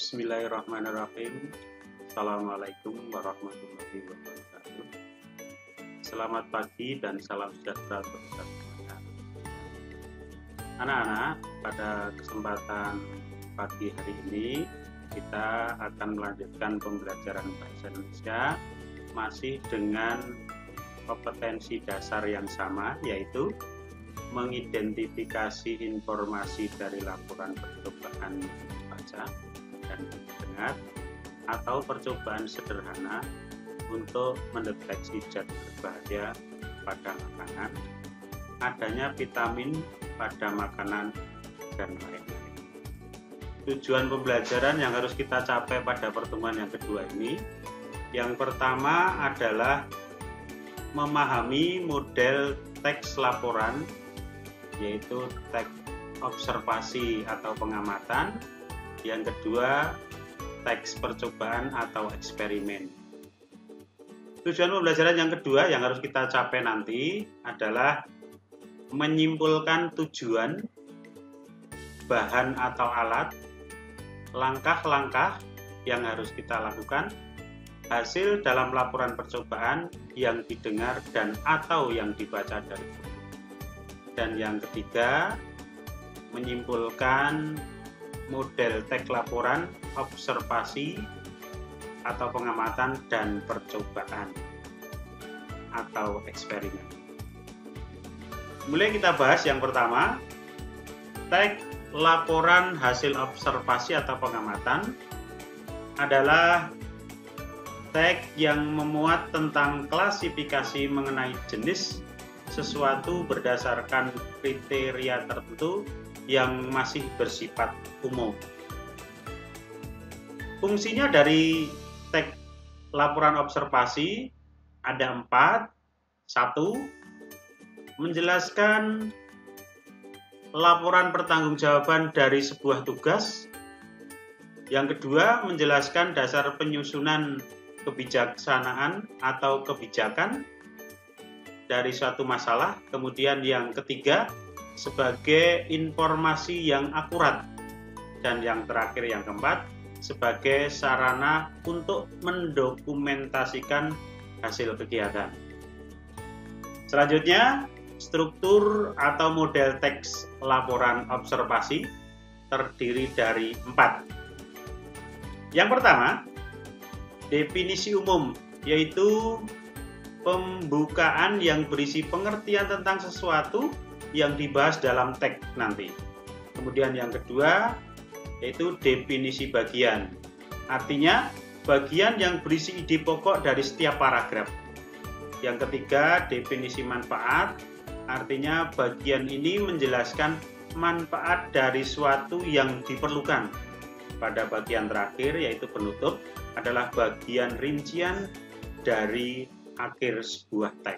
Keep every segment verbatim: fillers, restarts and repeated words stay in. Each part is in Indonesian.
Bismillahirrahmanirrahim. Assalamualaikum warahmatullahi wabarakatuh. Selamat pagi dan salam sejahtera untuk kita semuanya. Anak-anak, pada kesempatan pagi hari ini kita akan melanjutkan pembelajaran bahasa Indonesia masih dengan kompetensi dasar yang sama, yaitu mengidentifikasi informasi dari laporan percobaan membaca dan mendengar atau percobaan sederhana untuk mendeteksi zat berbahaya pada makanan, adanya vitamin pada makanan, dan lain-lain. Tujuan pembelajaran yang harus kita capai pada pertemuan yang kedua ini, yang pertama adalah memahami model teks laporan, yaitu teks observasi atau pengamatan. Yang kedua, teks percobaan atau eksperimen. Tujuan pembelajaran yang kedua yang harus kita capai nanti adalah menyimpulkan tujuan, bahan atau alat, langkah-langkah yang harus kita lakukan, hasil dalam laporan percobaan yang didengar dan atau yang dibaca dari buku. Dan yang ketiga, menyimpulkan model teks laporan, observasi atau pengamatan, dan percobaan atau eksperimen. Mulai kita bahas yang pertama, teks laporan hasil observasi atau pengamatan adalah teks yang memuat tentang klasifikasi mengenai jenis sesuatu berdasarkan kriteria tertentu yang masih bersifat umum. Fungsinya dari teks laporan observasi ada empat. Satu, menjelaskan laporan pertanggungjawaban dari sebuah tugas. Yang kedua, menjelaskan dasar penyusunan kebijaksanaan atau kebijakan dari suatu masalah. Kemudian yang ketiga, sebagai informasi yang akurat. Dan yang terakhir, yang keempat, sebagai sarana untuk mendokumentasikan hasil kegiatan. Selanjutnya, struktur atau model teks laporan observasi terdiri dari empat. Yang pertama, definisi umum, yaitu pembukaan yang berisi pengertian tentang sesuatu yang dibahas dalam teks nanti. Kemudian yang kedua, yaitu definisi bagian. Artinya, bagian yang berisi ide pokok dari setiap paragraf. Yang ketiga, definisi manfaat. Artinya, bagian ini menjelaskan manfaat dari suatu yang diperlukan. Pada bagian terakhir, yaitu penutup, adalah bagian rincian dari akhir sebuah teks.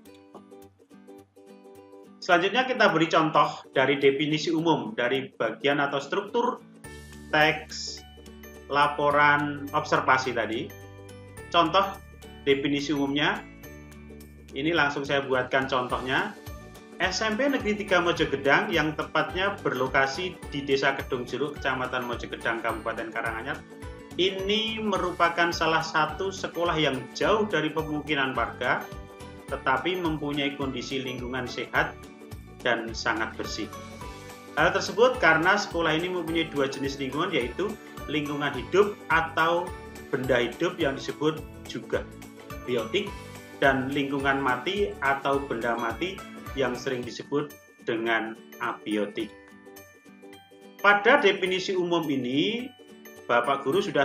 Selanjutnya kita beri contoh dari definisi umum dari bagian atau struktur teks laporan observasi tadi. Contoh definisi umumnya, ini langsung saya buatkan contohnya. S M P Negeri tiga Mojogedang yang tepatnya berlokasi di Desa Kedung Jeruk, Kecamatan Mojogedang, Kabupaten Karanganyar, ini merupakan salah satu sekolah yang jauh dari pemukiman warga, tetapi mempunyai kondisi lingkungan sehat dan sangat bersih. Hal tersebut karena sekolah ini mempunyai dua jenis lingkungan, yaitu lingkungan hidup atau benda hidup yang disebut juga biotik, dan lingkungan mati atau benda mati yang sering disebut dengan abiotik. Pada definisi umum ini, Bapak Guru sudah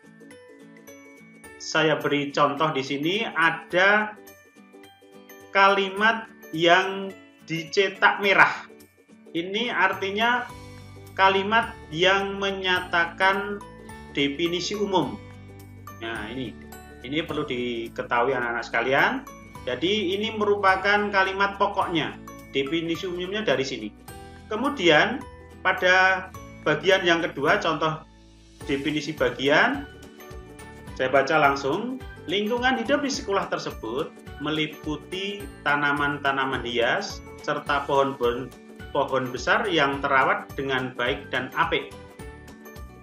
saya beri contoh di sini. Ada kalimat yang dicetak merah. Ini artinya kalimat yang menyatakan definisi umum. Nah, ini ini perlu diketahui anak-anak sekalian. Jadi ini merupakan kalimat pokoknya. Definisi umumnya dari sini. Kemudian pada bagian yang kedua, contoh definisi bagian, saya baca langsung. Lingkungan hidup di sekolah tersebut meliputi tanaman-tanaman hias serta pohon-pohon pohon besar yang terawat dengan baik dan apik.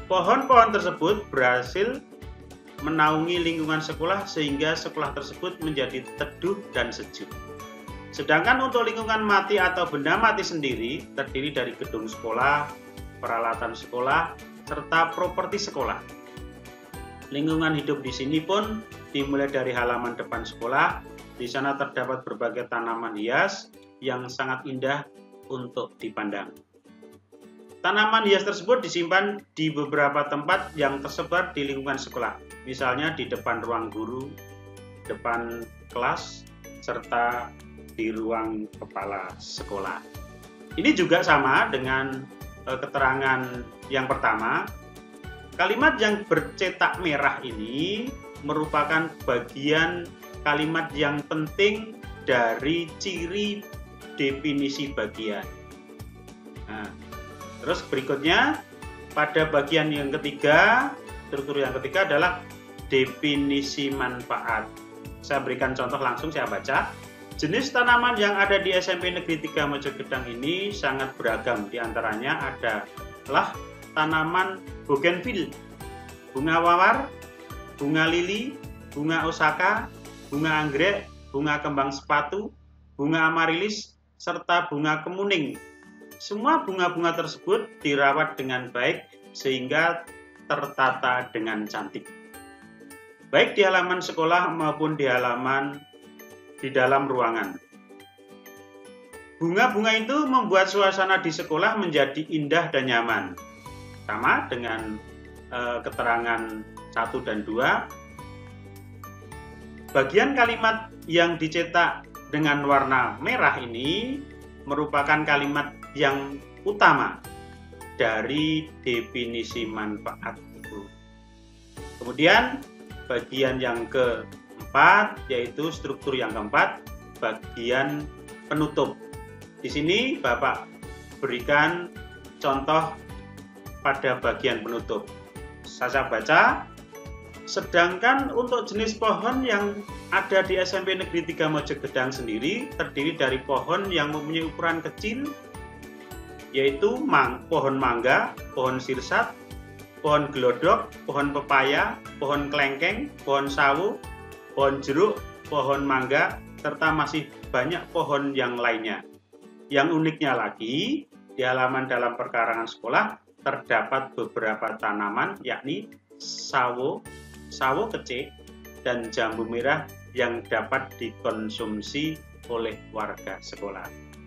Pohon-pohon tersebut berhasil menaungi lingkungan sekolah sehingga sekolah tersebut menjadi teduh dan sejuk. Sedangkan untuk lingkungan mati atau benda mati sendiri terdiri dari gedung sekolah, peralatan sekolah, serta properti sekolah. Lingkungan hidup di sini pun dimulai dari halaman depan sekolah. Di sana terdapat berbagai tanaman hias yang sangat indah untuk dipandang. Tanaman hias tersebut disimpan di beberapa tempat yang tersebar di lingkungan sekolah, misalnya di depan ruang guru, depan kelas, serta di ruang kepala sekolah. Ini juga sama dengan eh, keterangan yang pertama. Kalimat yang bercetak merah ini merupakan bagian kalimat yang penting dari ciri definisi bagian. Nah, terus berikutnya pada bagian yang ketiga, struktur yang ketiga adalah definisi manfaat. Saya berikan contoh langsung, saya baca. Jenis tanaman yang ada di S M P Negeri tiga Mojogedang ini sangat beragam. Di antaranya adalah tanaman bougainville, bunga mawar, bunga lili, bunga osaka, bunga anggrek, bunga kembang sepatu, bunga amarilis, serta bunga kemuning. Semua bunga-bunga tersebut dirawat dengan baik sehingga tertata dengan cantik. Baik di halaman sekolah maupun di halaman di dalam ruangan. Bunga-bunga itu membuat suasana di sekolah menjadi indah dan nyaman. Sama dengan eh, keterangan satu dan dua. Bagian kalimat yang dicetak dengan warna merah ini merupakan kalimat yang utama dari definisi manfaat itu. Kemudian bagian yang keempat, yaitu struktur yang keempat, bagian penutup. Di sini Bapak berikan contoh pada bagian penutup. Saya baca. Sedangkan untuk jenis pohon yang ada di S M P Negeri tiga Mojogedang sendiri terdiri dari pohon yang mempunyai ukuran kecil, yaitu mang, pohon mangga, pohon sirsat, pohon gelodok, pohon pepaya, pohon kelengkeng, pohon sawo, pohon jeruk, pohon mangga, serta masih banyak pohon yang lainnya. Yang uniknya lagi, di halaman dalam perkarangan sekolah terdapat beberapa tanaman, yakni sawo, sawo kecil, dan jambu merah yang dapat dikonsumsi oleh warga sekolah.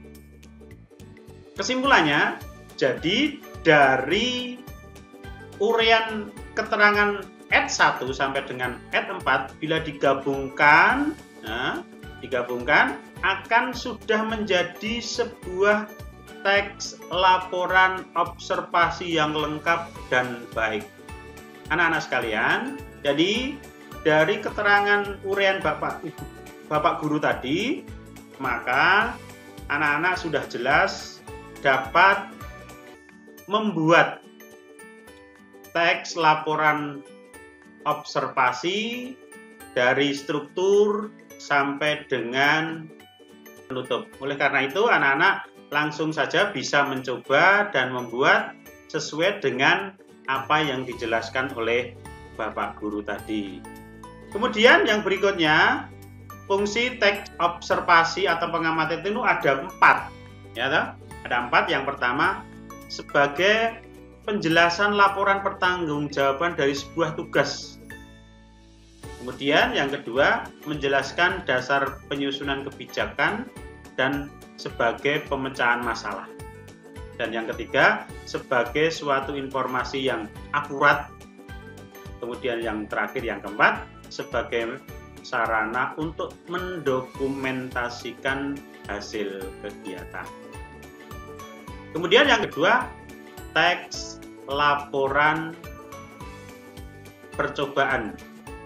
Kesimpulannya, jadi dari uraian keterangan ayat satu sampai dengan ayat empat bila digabungkan, nah, digabungkan akan sudah menjadi sebuah teks laporan observasi yang lengkap dan baik. Anak-anak sekalian, jadi dari keterangan uraian Bapak Ibu, Bapak Guru tadi, maka anak-anak sudah jelas dapat membuat teks laporan observasi dari struktur sampai dengan penutup. Oleh karena itu, anak-anak langsung saja bisa mencoba dan membuat sesuai dengan apa yang dijelaskan oleh Bapak Guru tadi. Kemudian yang berikutnya, fungsi teks observasi atau pengamatan itu ada empat, ya toh? Ada empat. Yang pertama, sebagai penjelasan laporan pertanggungjawaban dari sebuah tugas. Kemudian yang kedua, menjelaskan dasar penyusunan kebijakan dan sebagai pemecahan masalah. Dan yang ketiga, sebagai suatu informasi yang akurat. Kemudian yang terakhir, yang keempat, sebagai sarana untuk mendokumentasikan hasil kegiatan. Kemudian yang kedua, teks laporan percobaan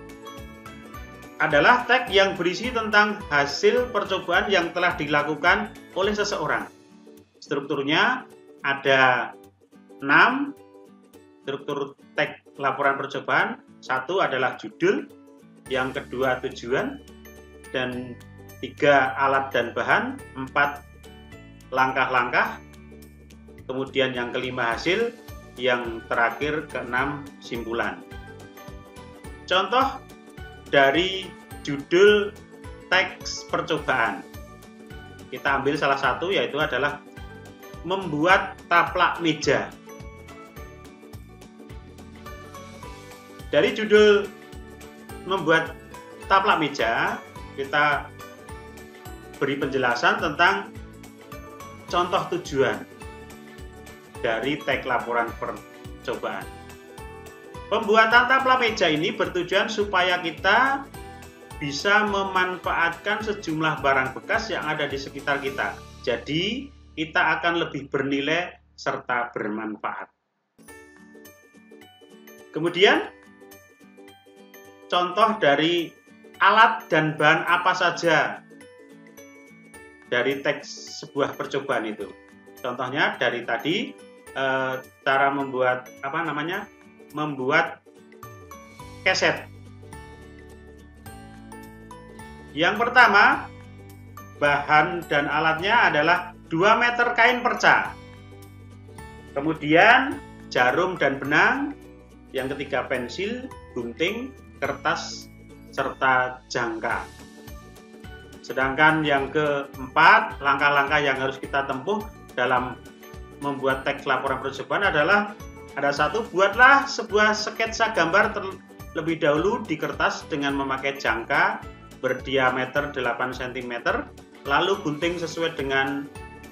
adalah teks yang berisi tentang hasil percobaan yang telah dilakukan oleh seseorang. Strukturnya ada enam struktur teks laporan percobaan. Satu adalah judul, yang kedua tujuan, dan tiga alat dan bahan, empat langkah-langkah, kemudian yang kelima hasil, yang terakhir keenam, kesimpulan. Contoh dari judul teks percobaan. Kita ambil salah satu, yaitu adalah membuat taplak meja. Dari judul membuat taplak meja, kita beri penjelasan tentang contoh tujuan dari teks laporan percobaan. Pembuatan taplak meja ini bertujuan supaya kita bisa memanfaatkan sejumlah barang bekas yang ada di sekitar kita. Jadi, kita akan lebih bernilai serta bermanfaat. Kemudian, contoh dari alat dan bahan apa saja dari teks sebuah percobaan itu. Contohnya dari tadi eh, cara membuat apa namanya? membuat keset. Yang pertama, bahan dan alatnya adalah dua meter kain perca. Kemudian jarum dan benang. Yang ketiga, pensil, gunting, kertas, serta jangka. Sedangkan yang keempat, langkah-langkah yang harus kita tempuh dalam membuat teks laporan percobaan adalah ada satu, buatlah sebuah sketsa gambar terlebih dahulu di kertas dengan memakai jangka berdiameter delapan sentimeter, lalu gunting sesuai dengan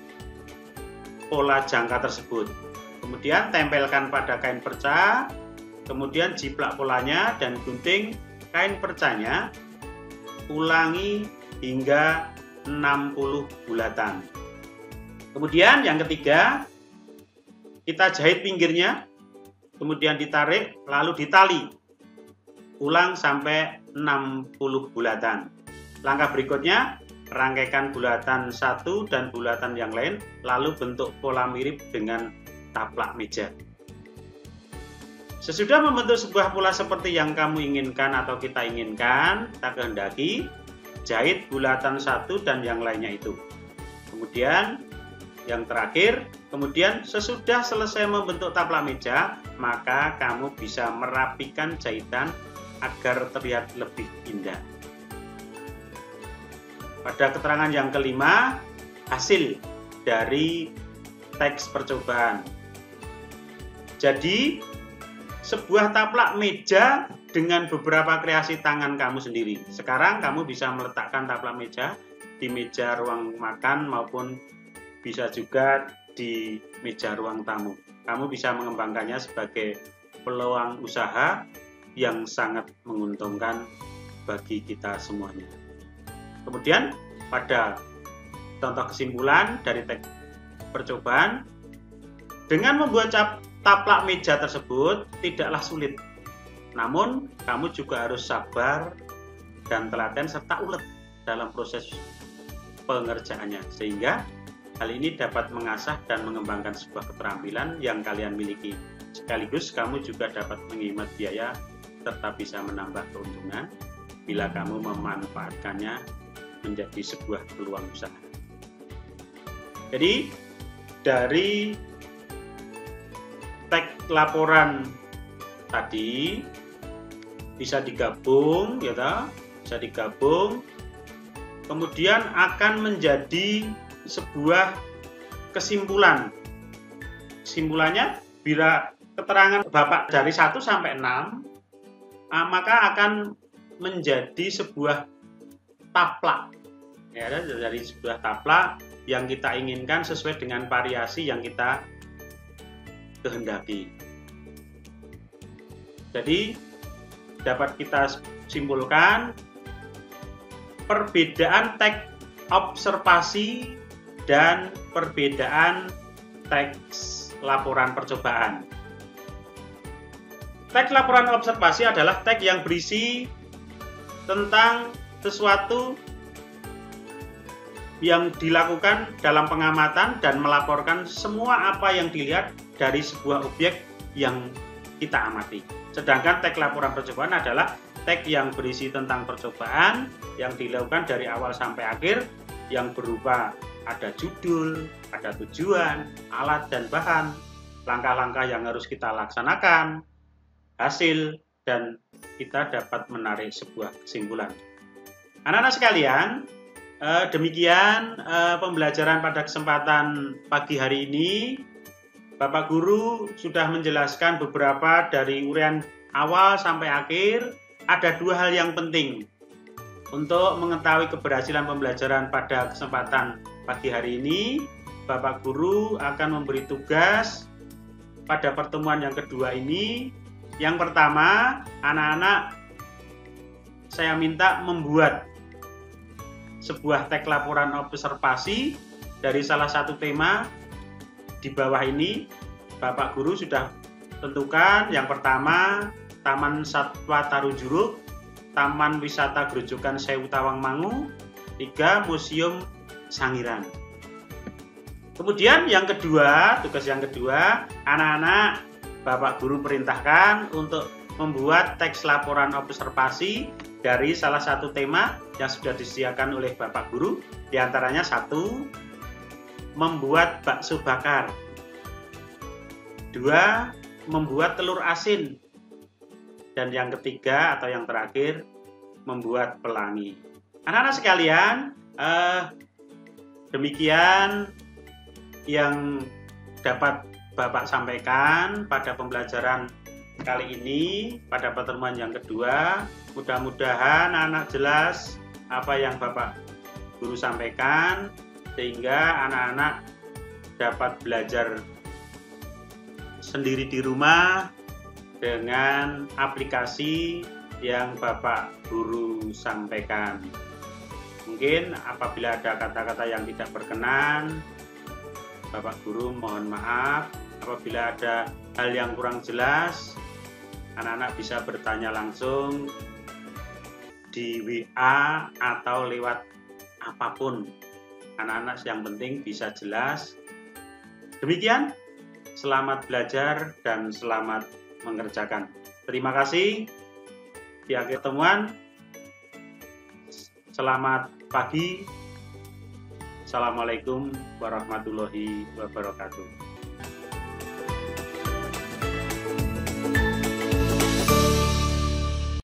pola jangka tersebut. Kemudian tempelkan pada kain perca, kemudian jiplak polanya dan gunting kain percanya, ulangi hingga enam puluh bulatan. Kemudian yang ketiga, kita jahit pinggirnya, kemudian ditarik, lalu ditali. Ulang sampai enam puluh bulatan. Langkah berikutnya, rangkaikan bulatan satu dan bulatan yang lain, lalu bentuk pola mirip dengan taplak meja. Sesudah membentuk sebuah pola seperti yang kamu inginkan atau kita inginkan, kita kehendaki, jahit bulatan satu dan yang lainnya itu. Kemudian yang terakhir, kemudian sesudah selesai membentuk taplak meja, maka kamu bisa merapikan jahitan agar terlihat lebih indah. Pada keterangan yang kelima, hasil dari teks percobaan. Jadi, sebuah taplak meja dengan beberapa kreasi tangan kamu sendiri. Sekarang kamu bisa meletakkan taplak meja di meja ruang makan maupun bisa juga di meja ruang tamu. Kamu bisa mengembangkannya sebagai peluang usaha yang sangat menguntungkan bagi kita semuanya. Kemudian pada contoh kesimpulan dari teks percobaan, dengan membuat taplak meja tersebut tidaklah sulit. Namun kamu juga harus sabar dan telaten serta ulet dalam proses pengerjaannya, sehingga hal ini dapat mengasah dan mengembangkan sebuah keterampilan yang kalian miliki. Sekaligus kamu juga dapat menghemat biaya serta bisa menambah keuntungan bila kamu memanfaatkannya menjadi sebuah peluang usaha. Jadi dari teks laporan tadi bisa digabung, ya toh? Bisa digabung, kemudian akan menjadi sebuah kesimpulan. Kesimpulannya, bila keterangan Bapak dari satu sampai enam, maka akan menjadi sebuah taplak. Ya, dari sebuah taplak yang kita inginkan sesuai dengan variasi yang kita kehendaki. Jadi dapat kita simpulkan perbedaan teks observasi dan perbedaan teks laporan percobaan. Teks laporan observasi adalah teks yang berisi tentang sesuatu yang dilakukan dalam pengamatan dan melaporkan semua apa yang dilihat dari sebuah objek yang kita amati. Sedangkan teks laporan percobaan adalah teks yang berisi tentang percobaan yang dilakukan dari awal sampai akhir, yang berupa ada judul, ada tujuan, alat dan bahan, langkah-langkah yang harus kita laksanakan, hasil, dan kita dapat menarik sebuah kesimpulan. Anak-anak sekalian, eh, demikian eh, pembelajaran pada kesempatan pagi hari ini. Bapak Guru sudah menjelaskan beberapa dari uraian awal sampai akhir. Ada dua hal yang penting untuk mengetahui keberhasilan pembelajaran pada kesempatan pagi hari ini. Bapak Guru akan memberi tugas pada pertemuan yang kedua ini. Yang pertama, anak-anak saya minta membuat sebuah teks laporan observasi dari salah satu tema di bawah ini. Bapak Guru sudah tentukan yang pertama Taman Satwa Tarujuruk, Taman Wisata Grojogan Sewu Tawangmangu, tiga Museum Sangiran. Kemudian yang kedua, tugas yang kedua, anak-anak Bapak Guru perintahkan untuk membuat teks laporan observasi dari salah satu tema yang sudah disediakan oleh Bapak Guru. Di antaranya satu, membuat bakso bakar. Dua, membuat telur asin. Dan yang ketiga atau yang terakhir, membuat pelangi. Anak-anak sekalian, eh, demikian yang dapat Bapak sampaikan pada pembelajaran kali ini, pada pertemuan yang kedua. Mudah-mudahan anak jelas apa yang Bapak Guru sampaikan, sehingga anak-anak dapat belajar sendiri di rumah dengan aplikasi yang Bapak Guru sampaikan. Mungkin apabila ada kata-kata yang tidak berkenan, Bapak Guru mohon maaf. Apabila ada hal yang kurang jelas, anak-anak bisa bertanya langsung di W A atau lewat apapun. Anak-anak yang penting bisa jelas. Demikian, selamat belajar dan selamat mengerjakan. Terima kasih. Di akhir pertemuan, selamat pagi. Assalamualaikum warahmatullahi wabarakatuh.